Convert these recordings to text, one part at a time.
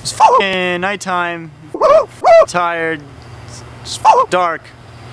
It's fucking nighttime. Tired. It's dark.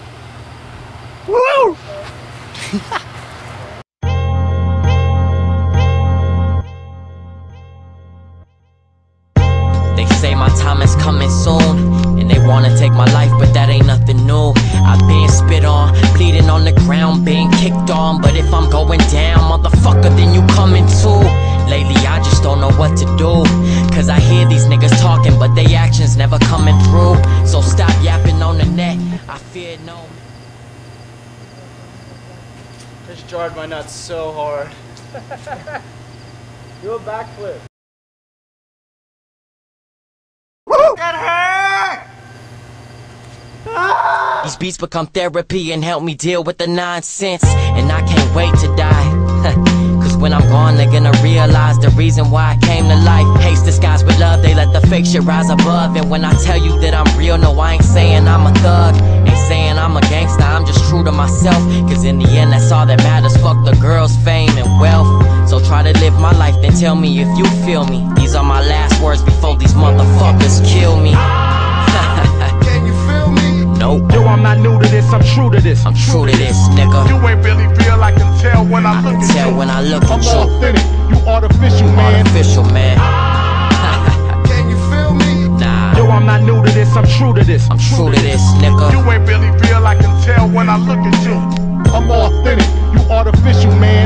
They say my time is coming soon, and they wanna take my life, but that ain't nothing new. I've been spit on, bleeding on the ground, being kicked on. But if I'm going down, motherfucker, then you coming too. Lately I just don't know what to do, cause I hear these niggas talking, but they actions never coming through. So stop yapping on the net, I fear no. Just jarred my nuts so hard. Do a backflip. That hurt! Ah! These beats become therapy and help me deal with the nonsense. And I can't wait to die. Cause when I'm gone, they're gonna realize the reason why I came to life. Hates disguised with love, they let the fake shit rise above. And when I tell you that I'm real, no, I ain't saying I'm a thug. Ain't saying I'm a gangster, I'm just true to myself. Cause in the end, that's all that matters. Fuck the girls, fame, and wealth. So try to live my life, then tell me if you feel me. These are my last words before these motherfuckers kill me. Can you feel me? Nope. Yo, I'm not new to this, I'm true to this. I'm true to this, nigga. You ain't really real, I can tell when I look at Tell you. when I look I'm at you. authentic, you artificial, man. Artificial, man. Can you feel me? Nah, Yo, I'm not new to this, I'm true to this. I'm true to this, nigga. You ain't really real, I can tell when I look at you. I'm authentic, you artificial, man.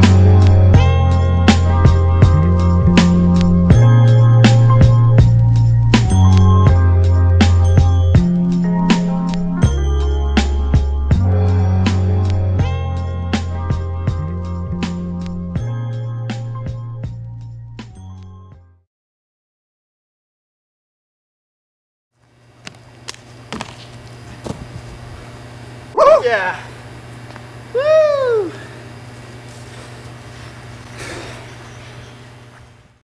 Yeah.